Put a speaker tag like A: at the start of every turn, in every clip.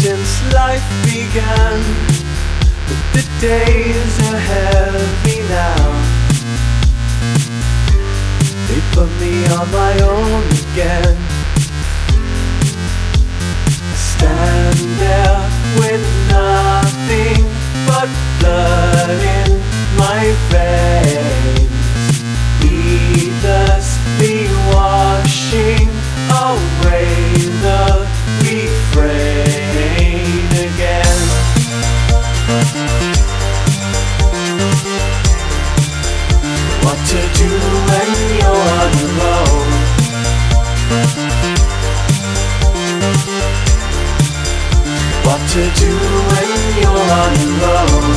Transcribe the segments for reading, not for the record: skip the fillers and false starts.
A: since life began, but the days are heavy now. They put me on my own again. Stand there with nothing but blood in my veins, needlessly washing away the refrain again. What to do when you're on your own? What to do when you're on your own?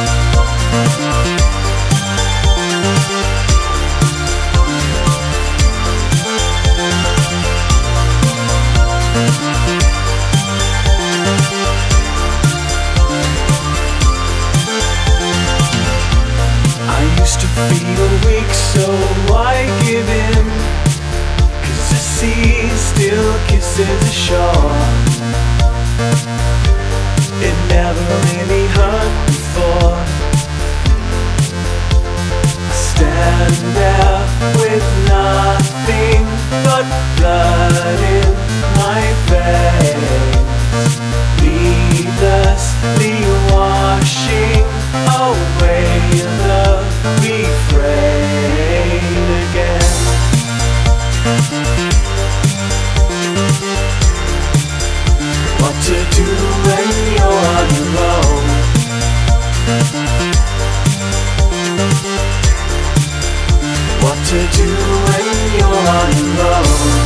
A: I used to feel weak, so why give in? 'Cause the sea still kisses the shore. It never really hurt before. Stand there with nothing but blood in my veins, needlessly washing away the refrain again. What to do when you're on your own? What to do when you're on your own?